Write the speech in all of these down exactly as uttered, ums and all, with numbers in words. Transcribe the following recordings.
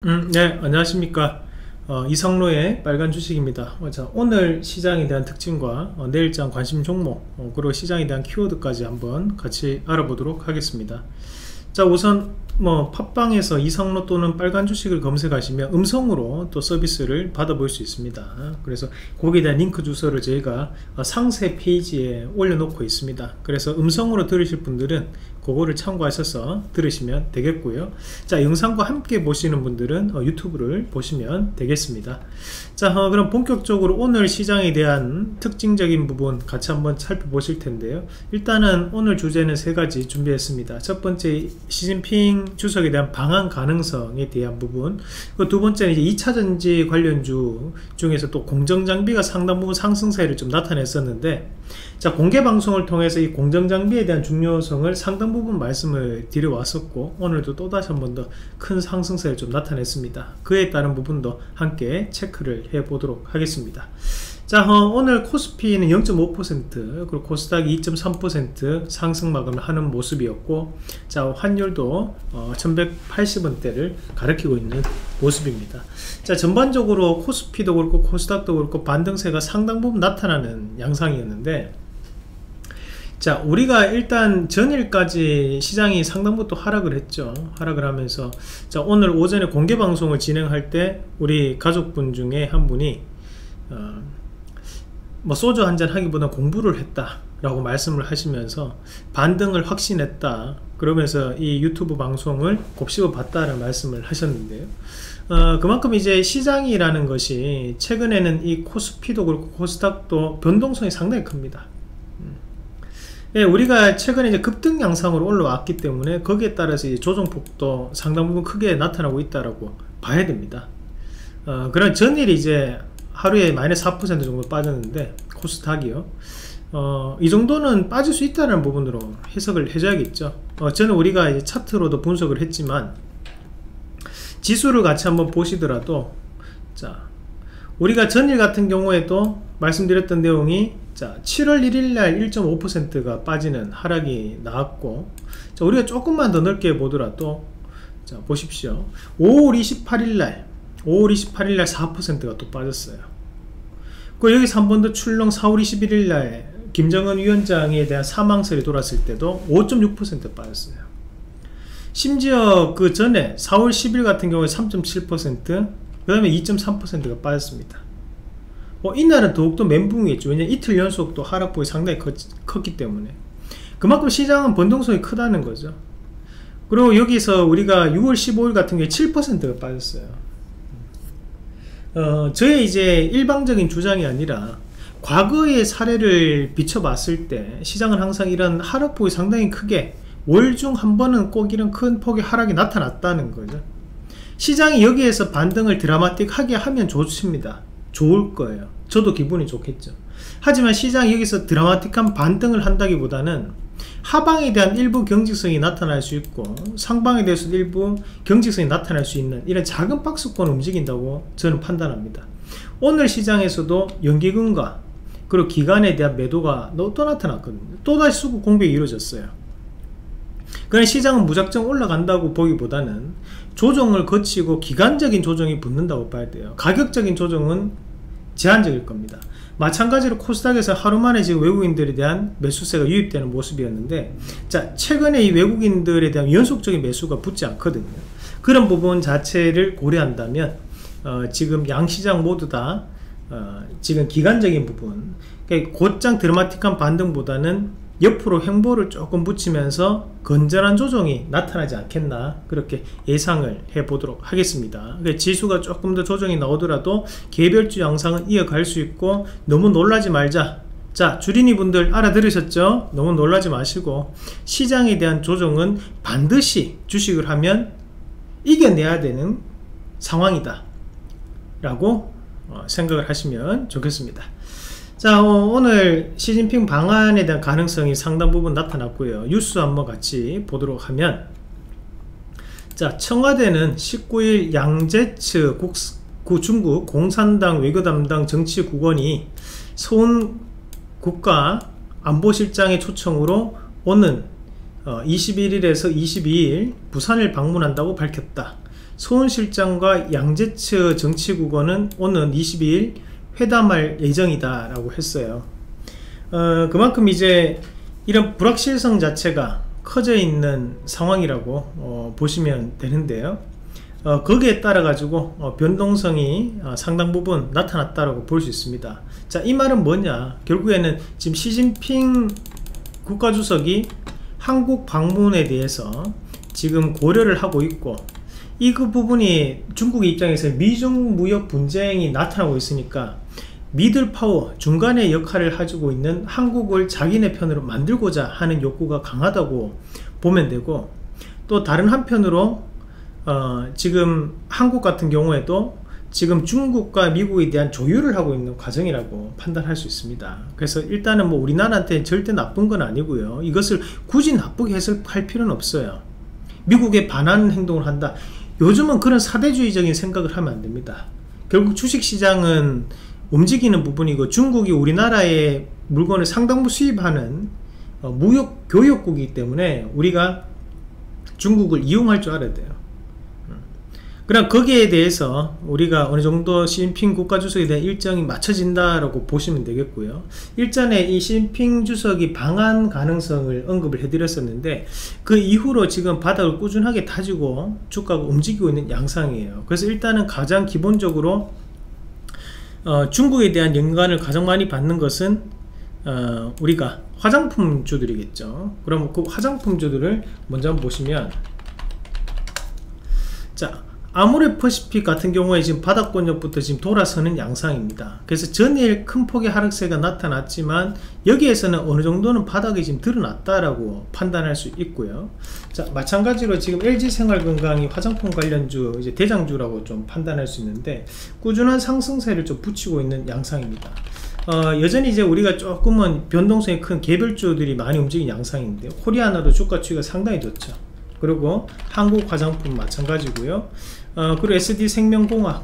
음, 네, 안녕하십니까. 어, 이성로의 빨간 주식입니다. 어, 자, 오늘 시장에 대한 특징과 어, 내일장 관심 종목, 어, 그리고 시장에 대한 키워드까지 한번 같이 알아보도록 하겠습니다. 자, 우선 뭐 팟빵에서 이성로 또는 빨간 주식을 검색하시면 음성으로 또 서비스를 받아볼 수 있습니다. 그래서 거기에 대한 링크 주소를 저희가 상세 페이지에 올려놓고 있습니다. 그래서 음성으로 들으실 분들은 그거를 참고하셔서 들으시면 되겠고요. 자, 영상과 함께 보시는 분들은 어, 유튜브를 보시면 되겠습니다. 자, 어, 그럼 본격적으로 오늘 시장에 대한 특징적인 부분 같이 한번 살펴보실 텐데요. 일단은 오늘 주제는 세 가지 준비했습니다. 첫 번째, 시진핑 주석에 대한 방한 가능성에 대한 부분, 그 두 번째는 이제 이차전지 관련주 중에서 또 공정장비가 상당 부분 상승세를 좀 나타냈었는데, 자, 공개방송을 통해서 이 공정장비에 대한 중요성을 상당 부분 말씀을 드려왔었고, 오늘도 또다시 한 번 더 큰 상승세를 좀 나타냈습니다. 그에 따른 부분도 함께 체크를 해보도록 하겠습니다. 자, 어, 오늘 코스피는 영 점 오 퍼센트, 그리고 코스닥이 이 점 삼 퍼센트 상승 마감을 하는 모습이었고, 자, 환율도 어, 천백팔십 원대를 가리키고 있는 모습입니다. 자, 전반적으로 코스피도 그렇고 코스닥도 그렇고 반등세가 상당 부분 나타나는 양상이었는데, 자, 우리가 일단 전일까지 시장이 상당 부분 또 하락을 했죠. 하락을 하면서, 자, 오늘 오전에 공개 방송을 진행할 때 우리 가족분 중에 한 분이 어, 뭐 소주 한잔 하기보다 공부를 했다 라고 말씀을 하시면서 반등을 확신했다, 그러면서 이 유튜브 방송을 곱씹어 봤다는 말씀을 하셨는데요. 어, 그만큼 이제 시장이라는 것이 최근에는 이 코스피도 그렇고 코스닥도 변동성이 상당히 큽니다. 예, 우리가 최근에 이제 급등 양상으로 올라왔기 때문에 거기에 따라서 이제 조정폭도 상당 부분 크게 나타나고 있다라고 봐야 됩니다. 어, 그런 전일이 이제 하루에 마이너스 사 퍼센트 정도 빠졌는데, 코스닥이요. 어, 이 정도는 빠질 수 있다는 부분으로 해석을 해줘야겠죠. 어, 저는 우리가 이제 차트로도 분석을 했지만, 지수를 같이 한번 보시더라도, 자, 우리가 전일 같은 경우에도 말씀드렸던 내용이, 자, 칠월 일일날 일 점 오 퍼센트가 빠지는 하락이 나왔고, 자, 우리가 조금만 더 넓게 보더라도, 자, 보십시오. 오월 이십팔일날 오월 이십팔일날 사 퍼센트가 또 빠졌어요. 그 여기서 한 번 더 출렁 사월 이십일일날 김정은 위원장에 대한 사망설이 돌았을 때도 오 점 육 퍼센트 빠졌어요. 심지어 그 전에 사월 십일 같은 경우에 삼 점 칠 퍼센트, 그 다음에 이 점 삼 퍼센트가 빠졌습니다. 어, 이날은 더욱더 멘붕이겠죠. 왜냐면 이틀 연속 또 하락폭이 상당히 컸, 컸기 때문에. 그만큼 시장은 변동성이 크다는 거죠. 그리고 여기서 우리가 유월 십오일 같은 경우에 칠 퍼센트가 빠졌어요. 어, 저의 이제 일방적인 주장이 아니라 과거의 사례를 비춰봤을 때 시장은 항상 이런 하락폭이 상당히 크게 월 중 한 번은 꼭 이런 큰 폭의 하락이 나타났다는 거죠. 시장이 여기에서 반등을 드라마틱하게 하면 좋습니다. 좋을 거예요. 저도 기분이 좋겠죠. 하지만 시장이 여기서 드라마틱한 반등을 한다기보다는 하방에 대한 일부 경직성이 나타날 수 있고 상방에 대해서도 일부 경직성이 나타날 수 있는 이런 작은 박스권을 움직인다고 저는 판단합니다. 오늘 시장에서도 연기금과 그리고 기관에 대한 매도가 또 나타났거든요. 또다시 수급 공백이 이루어졌어요. 그러나 시장은 무작정 올라간다고 보기보다는 조정을 거치고 기간적인 조정이 붙는다고 봐야 돼요. 가격적인 조정은 제한적일 겁니다. 마찬가지로 코스닥에서 하루 만에 지금 외국인들에 대한 매수세가 유입되는 모습이었는데, 자, 최근에 이 외국인들에 대한 연속적인 매수가 붙지 않거든요. 그런 부분 자체를 고려한다면 어, 지금 양시장 모두 다 어, 지금 기간적인 부분, 그러니까 곧장 드라마틱한 반등보다는 옆으로 횡보를 조금 붙이면서 건전한 조정이 나타나지 않겠나, 그렇게 예상을 해보도록 하겠습니다. 그러니까 지수가 조금 더 조정이 나오더라도 개별주 양상은 이어갈 수 있고, 너무 놀라지 말자. 자, 주린이 분들 알아들으셨죠? 너무 놀라지 마시고 시장에 대한 조정은 반드시 주식을 하면 이겨내야 되는 상황이다 라고 어, 생각을 하시면 좋겠습니다. 자, 어, 오늘 시진핑 방한에 대한 가능성이 상당 부분 나타났고요. 뉴스 한번 같이 보도록 하면, 자, 청와대는 십구일 양제츠 국, 구 중국 공산당 외교 담당 정치국원이 서훈 국가안보실장의 초청으로 오는 어, 이십일일에서 이십이일 부산을 방문한다고 밝혔다. 서훈 실장과 양재츠 정치국어는 오는 이십이일 회담할 예정이다 라고 했어요. 어, 그만큼 이제 이런 불확실성 자체가 커져 있는 상황이라고 어, 보시면 되는데요. 어, 거기에 따라 가지고 어, 변동성이 어, 상당 부분 나타났다라고 볼 수 있습니다. 자, 이 말은 뭐냐? 결국에는 지금 시진핑 국가주석이 한국 방문에 대해서 지금 고려를 하고 있고, 이 그 부분이 중국의 입장에서 미중 무역 분쟁이 나타나고 있으니까 미들 파워, 중간의 역할을 가지고 있는 한국을 자기네 편으로 만들고자 하는 욕구가 강하다고 보면 되고, 또 다른 한편으로 어, 지금 한국 같은 경우에도 지금 중국과 미국에 대한 조율을 하고 있는 과정이라고 판단할 수 있습니다. 그래서 일단은 뭐 우리나라한테 절대 나쁜 건 아니고요, 이것을 굳이 나쁘게 해석할 필요는 없어요. 미국에 반하는 행동을 한다, 요즘은 그런 사대주의적인 생각을 하면 안 됩니다. 결국 주식시장은 움직이는 부분이고, 중국이 우리나라의 물건을 상당부 수입하는 어, 무역 교역국이기 때문에 우리가 중국을 이용할 줄 알아야 돼요. 그럼 거기에 대해서 우리가 어느 정도 시진핑 국가주석에 대한 일정이 맞춰진다라고 보시면 되겠고요. 일전에 이 시진핑 주석이 방한 가능성을 언급을 해드렸었는데, 그 이후로 지금 바닥을 꾸준하게 다지고 주가가 움직이고 있는 양상이에요. 그래서 일단은 가장 기본적으로 어, 중국에 대한 연관을 가장 많이 받는 것은 어, 우리가 화장품주들이겠죠. 그럼 그 화장품주들을 먼저 한번 보시면, 자, 아모레퍼시픽 같은 경우에 지금 바닥권역부터 지금 돌아서는 양상입니다. 그래서 전일 큰 폭의 하락세가 나타났지만 여기에서는 어느 정도는 바닥이 지금 드러났다라고 판단할 수 있고요. 자, 마찬가지로 지금 엘지생활건강이 화장품 관련주 이제 대장주라고 좀 판단할 수 있는데, 꾸준한 상승세를 좀 붙이고 있는 양상입니다. 어, 여전히 이제 우리가 조금은 변동성이 큰 개별주들이 많이 움직인 양상인데, 코리아나도 주가 추이가 상당히 좋죠. 그리고 한국 화장품 마찬가지고요. 어, 그리고 에스디생명공학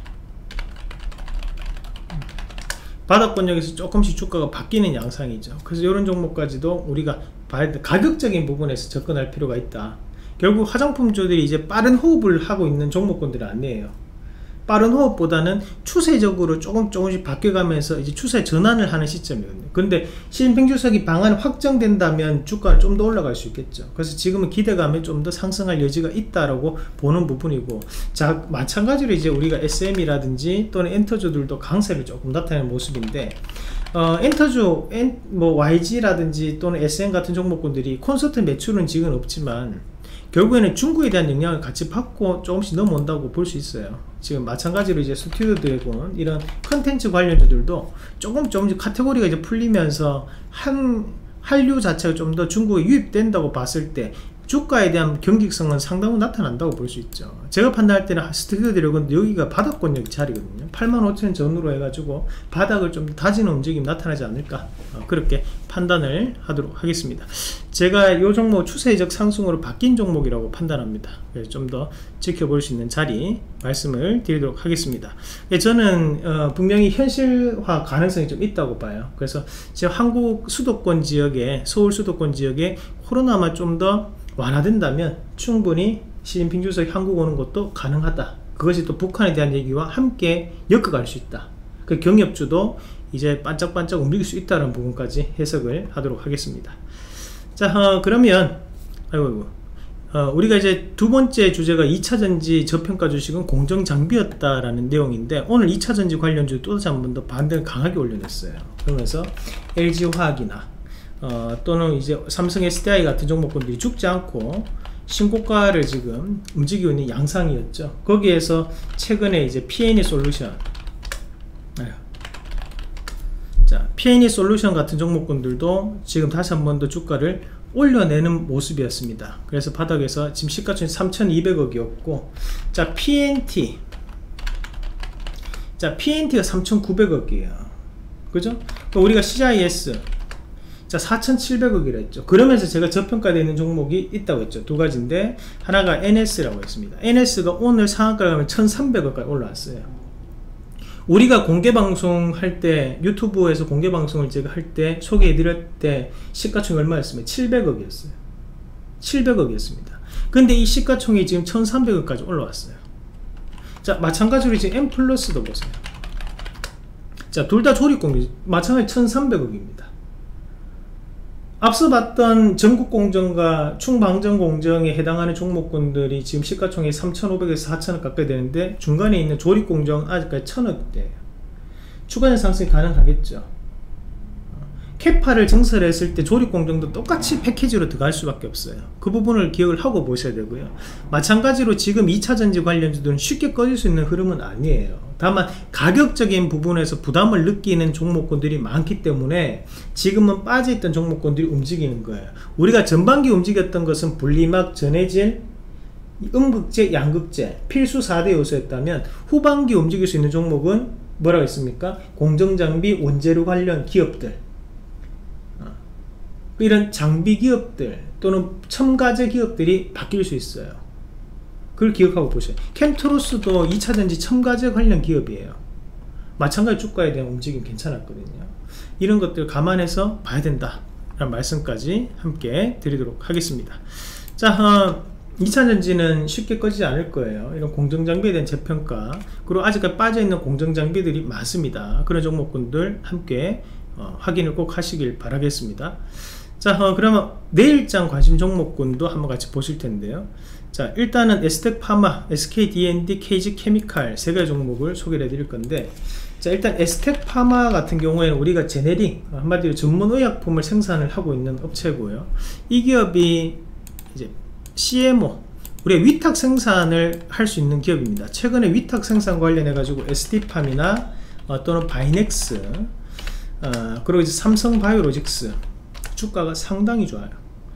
바닥권역에서 조금씩 주가가 바뀌는 양상이죠. 그래서 이런 종목까지도 우리가 봐야 돼. 가격적인 부분에서 접근할 필요가 있다. 결국 화장품주들이 이제 빠른 호흡을 하고 있는 종목군들이 아니에요. 빠른 호흡보다는 추세적으로 조금 조금씩 바뀌어가면서 이제 추세 전환을 하는 시점이거든요. 근데 시진핑 주석이 방안이 확정된다면 주가는 좀 더 올라갈 수 있겠죠. 그래서 지금은 기대감에 좀 더 상승할 여지가 있다라고 보는 부분이고, 자, 마찬가지로 이제 우리가 에스엠이라든지 또는 엔터주들도 강세를 조금 나타내는 모습인데, 어, 엔터주, 엔, 뭐 와이지라든지 또는 에스엠 같은 종목군들이 콘서트 매출은 지금 없지만 결국에는 중국에 대한 영향을 같이 받고 조금씩 넘어온다고 볼 수 있어요. 지금 마찬가지로 이제 스튜디오 드래곤 이런 컨텐츠 관련주들도 조금 조금씩 카테고리가 이제 풀리면서 한 한류 자체가 좀 더 중국에 유입된다고 봤을 때 주가에 대한 경직성은 상당히 나타난다고 볼 수 있죠. 제가 판단할 때는 스튜디오 드래곤 여기가 바닥권역 자리거든요. 팔만 오천 원 전후로 해가지고 바닥을 좀 다지는 움직임이 나타나지 않을까, 어, 그렇게 판단을 하도록 하겠습니다. 제가 이 종목 추세적 상승으로 바뀐 종목이라고 판단합니다. 그래서 좀 더 지켜볼 수 있는 자리 말씀을 드리도록 하겠습니다. 예, 저는 어, 분명히 현실화 가능성이 좀 있다고 봐요. 그래서 지금 한국 수도권 지역에, 서울 수도권 지역에 코로나만 좀 더 완화된다면 충분히 시진핑 주석이 한국 오는 것도 가능하다. 그것이 또 북한에 대한 얘기와 함께 엮어갈 수 있다. 그 경협주도 이제 반짝반짝 움직일 수 있다는 부분까지 해석을 하도록 하겠습니다. 자, 어, 그러면 아이고, 아이고. 어, 우리가 이제 두 번째 주제가 이차전지 저평가 주식은 공정장비였다라는 내용인데, 오늘 이차전지 관련주 또다시 한 번 더 반등을 강하게 올려냈어요. 그러면서 엘지화학이나 어, 또는 이제 삼성 에스디아이 같은 종목군들이 죽지 않고 신고가를 지금 움직이고 있는 양상이었죠. 거기에서 최근에 이제 피엔이 솔루션, 아유. 자, 피엔이 솔루션 같은 종목군들도 지금 다시 한 번 더 주가를 올려내는 모습이었습니다. 그래서 바닥에서 지금 시가총액 삼천이백억이었고, 자, 피엔티, 자, 피엔티가 삼천구백억이에요. 그죠? 우리가 씨아이에스 자, 사천칠백억이라 했죠. 그러면서 제가 저평가되어 있는 종목이 있다고 했죠. 두 가지인데, 하나가 엔에스라고 했습니다. 엔에스가 오늘 상한가를 가면 천삼백억까지 올라왔어요. 우리가 공개방송 할 때, 유튜브에서 공개방송을 제가 할 때 소개해드릴 때 시가총이 얼마였습니까? 칠백억이었어요. 칠백억이었습니다. 근데 이 시가총이 지금 천삼백억까지 올라왔어요. 자, 마찬가지로 지금 M 플러스도 보세요. 자, 둘 다 조립공정 마찬가지 천삼백억입니다. 앞서 봤던 전국공정과 충방전공정에 해당하는 종목군들이 지금 시가총액 삼천오백에서 사천억 가까이 되는데, 중간에 있는 조립공정은 아직까지 천억대예요. 추가적 상승이 가능하겠죠. 캐파를 증설했을 때 조립공정도 똑같이 패키지로 들어갈 수밖에 없어요. 그 부분을 기억을 하고 보셔야 되고요. 마찬가지로 지금 이차전지 관련주들은 쉽게 꺼질 수 있는 흐름은 아니에요. 다만 가격적인 부분에서 부담을 느끼는 종목군들이 많기 때문에 지금은 빠져있던 종목군들이 움직이는 거예요. 우리가 전반기 움직였던 것은 분리막, 전해질, 음극재, 양극재 필수 사 대 요소였다면, 후반기 움직일 수 있는 종목은 뭐라고 했습니까? 공정장비, 원재료 관련 기업들, 이런 장비 기업들 또는 첨가제 기업들이 바뀔 수 있어요. 그걸 기억하고 보세요. 캠트로스도 이차전지 첨가제 관련 기업이에요. 마찬가지 주가에 대한 움직임 괜찮았거든요. 이런 것들 감안해서 봐야 된다 라는 말씀까지 함께 드리도록 하겠습니다. 자, 어, 이차전지는 쉽게 꺼지지 않을 거예요. 이런 공정장비에 대한 재평가, 그리고 아직까지 빠져있는 공정장비들이 많습니다. 그런 종목군들 함께 어, 확인을 꼭 하시길 바라겠습니다. 자, 어, 그러면 내일장 관심 종목군도 한번 같이 보실 텐데요. 자, 일단은 에스텍파마, 에스케이디엔디, 케이지케미칼 세 가지 종목을 소개를 해드릴 건데, 자, 일단 에스텍파마 같은 경우에는 우리가 제네릭, 한마디로 전문의약품을 생산을 하고 있는 업체고요. 이 기업이 이제 씨엠오, 우리가 위탁 생산을 할 수 있는 기업입니다. 최근에 위탁 생산 관련해 가지고 에스디팜이나 어, 또는 바이넥스, 어, 그리고 이제 삼성바이오로직스 주가가 상당히 좋아요.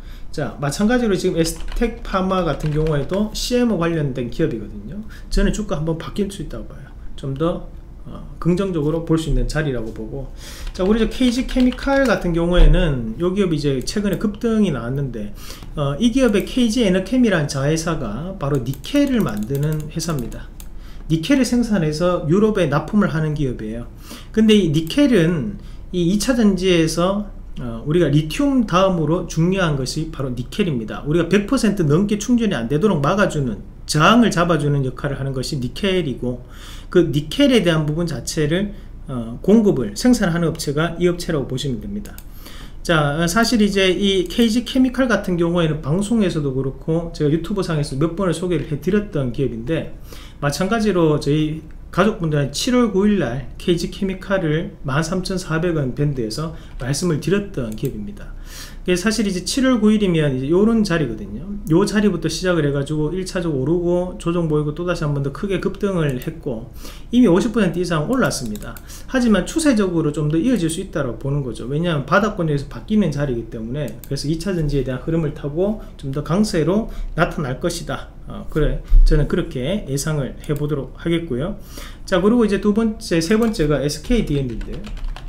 자, 마찬가지로 지금 에스텍파마 같은 경우에도 씨엠오 관련된 기업이거든요. 저는 주가 한번 바뀔 수 있다고 봐요. 좀 더 어, 긍정적으로 볼 수 있는 자리라고 보고, 자, 우리 저 케이지케미칼 같은 경우에는 이 기업이 이제 최근에 급등이 나왔는데, 어, 이 기업의 케이지에너캠이라는 자회사가 바로 니켈을 만드는 회사입니다. 니켈을 생산해서 유럽에 납품을 하는 기업이에요. 근데 이 니켈은 이 이차전지에서 어, 우리가 리튬 다음으로 중요한 것이 바로 니켈입니다. 우리가 백 퍼센트 넘게 충전이 안 되도록 막아주는, 저항을 잡아주는 역할을 하는 것이 니켈이고, 그 니켈에 대한 부분 자체를 어, 공급을 생산하는 업체가 이 업체라고 보시면 됩니다. 자, 사실 이제 이 케이지케미칼 같은 경우에는 방송에서도 그렇고 제가 유튜브 상에서 몇 번을 소개를 해드렸던 기업인데, 마찬가지로 저희 가족분들은 칠월 구일날 케이지케미칼을 만 삼천사백 원 밴드에서 말씀을 드렸던 기업입니다. 사실 이제 칠월 구일이면 이제 요런 자리거든요. 요 자리부터 시작을 해가지고 일 차적으로 오르고 조정 보이고 또다시 한 번 더 크게 급등을 했고, 이미 오십 퍼센트 이상 올랐습니다. 하지만 추세적으로 좀 더 이어질 수 있다고 보는 거죠. 왜냐하면 바닥권에서 바뀌는 자리이기 때문에. 그래서 이차전지에 대한 흐름을 타고 좀 더 강세로 나타날 것이다. 어, 그래, 저는 그렇게 예상을 해보도록 하겠고요. 자, 그리고 이제 두 번째, 세 번째가 에스케이디엔디인데요.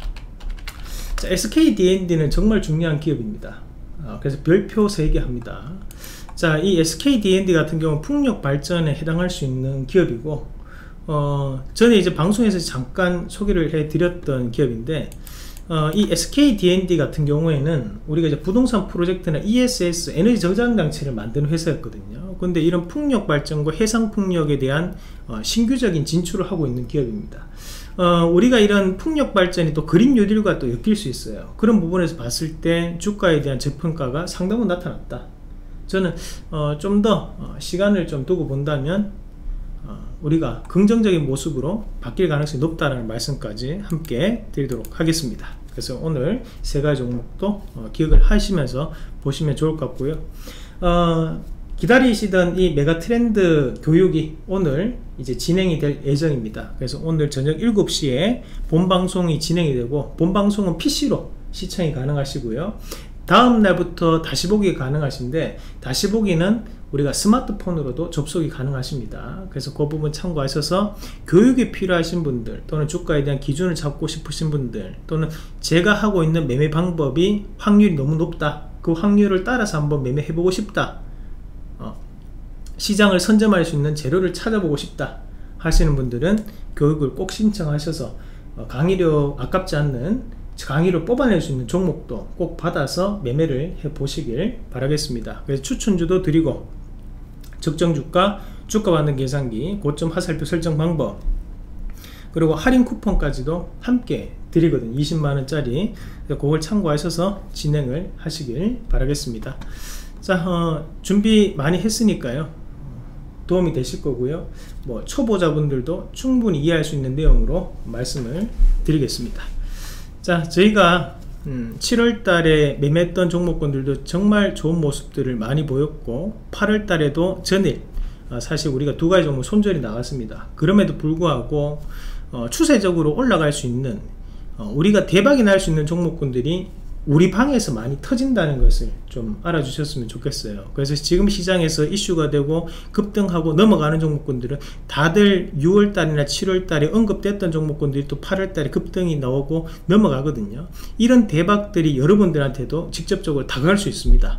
자, 에스케이디엔디는 정말 중요한 기업입니다. 어, 그래서 별표 세 개 합니다. 자, 이 에스케이디엔디 같은 경우는 풍력 발전에 해당할 수 있는 기업이고, 어, 전에 이제 방송에서 잠깐 소개를 해드렸던 기업인데, 어, 이 에스케이디엔디 같은 경우에는 우리가 이제 부동산 프로젝트나 이에스에스, 에너지 저장 장치를 만드는 회사였거든요. 근데 이런 풍력 발전과 해상 풍력에 대한 어, 신규적인 진출을 하고 있는 기업입니다. 어, 우리가 이런 풍력 발전이 또 그린 뉴딜과 또 엮일 수 있어요. 그런 부분에서 봤을 때 주가에 대한 저평가가 상당히 나타났다. 저는 어, 좀 더 어, 시간을 좀 두고 본다면 어, 우리가 긍정적인 모습으로 바뀔 가능성이 높다는 말씀까지 함께 드리도록 하겠습니다. 그래서 오늘 세 가지 종목도 어, 기억을 하시면서 보시면 좋을 것 같고요. 어, 기다리시던 이 메가 트렌드 교육이 오늘 이제 진행이 될 예정입니다. 그래서 오늘 저녁 일곱 시에 본방송이 진행이 되고, 본방송은 피씨로 시청이 가능하시고요. 다음 날부터 다시 보기 가능하신데, 다시 보기는 우리가 스마트폰으로도 접속이 가능하십니다. 그래서 그 부분 참고하셔서 교육이 필요하신 분들, 또는 주가에 대한 기준을 잡고 싶으신 분들, 또는 제가 하고 있는 매매 방법이 확률이 너무 높다, 그 확률을 따라서 한번 매매해보고 싶다, 어, 시장을 선점할 수 있는 재료를 찾아보고 싶다 하시는 분들은 교육을 꼭 신청하셔서 어, 강의료 아깝지 않는 강의를 뽑아낼 수 있는 종목도 꼭 받아서 매매를 해 보시길 바라겠습니다. 그래서 추천주도 드리고, 적정주가 주가 받는 계산기, 고점 화살표 설정 방법, 그리고 할인 쿠폰까지도 함께 드리거든요. 이십만원짜리. 그걸 참고하셔서 진행을 하시길 바라겠습니다. 자, 어, 준비 많이 했으니까요, 도움이 되실 거고요. 뭐 초보자분들도 충분히 이해할 수 있는 내용으로 말씀을 드리겠습니다. 자, 저희가 음, 칠월 달에 매매했던 종목군들도 정말 좋은 모습들을 많이 보였고, 팔월 달에도 전일 어, 사실 우리가 두 가지 종목 손절이 나왔습니다. 그럼에도 불구하고 어, 추세적으로 올라갈 수 있는, 어, 우리가 대박이 날 수 있는 종목군들이 우리 방에서 많이 터진다는 것을 좀 알아주셨으면 좋겠어요. 그래서 지금 시장에서 이슈가 되고 급등하고 넘어가는 종목군들은 다들 유월 달이나 칠월 달에 언급됐던 종목군들이 또 팔월 달에 급등이 나오고 넘어가거든요. 이런 대박들이 여러분들한테도 직접적으로 다가갈 수 있습니다.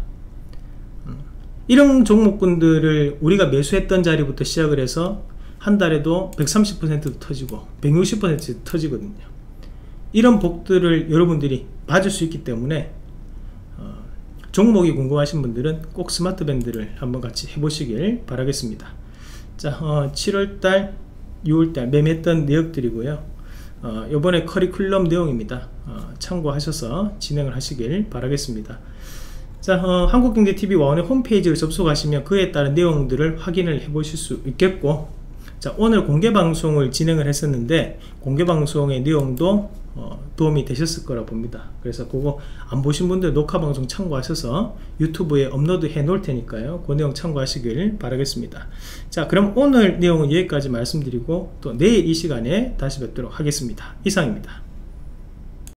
이런 종목군들을 우리가 매수했던 자리부터 시작을 해서 한 달에도 백삼십 퍼센트도 터지고 백육십 퍼센트도 터지거든요. 이런 복들을 여러분들이 받을 수 있기 때문에 어, 종목이 궁금하신 분들은 꼭 스마트밴드를 한번 같이 해보시길 바라겠습니다. 자, 어, 칠월 달, 유월 달 매매했던 내역들이고요. 어, 이번에 커리큘럼 내용입니다. 어, 참고하셔서 진행을 하시길 바라겠습니다. 자, 어, 한국경제티비 와원의 홈페이지를 접속하시면 그에 따른 내용들을 확인을 해 보실 수 있겠고, 자, 오늘 공개방송을 진행을 했었는데 공개방송의 내용도 어, 도움이 되셨을 거라 봅니다. 그래서 그거 안 보신 분들 녹화방송 참고하셔서 유튜브에 업로드 해 놓을 테니까요, 그 내용 참고하시길 바라겠습니다. 자, 그럼 오늘 내용은 여기까지 말씀드리고 또 내일 이 시간에 다시 뵙도록 하겠습니다. 이상입니다.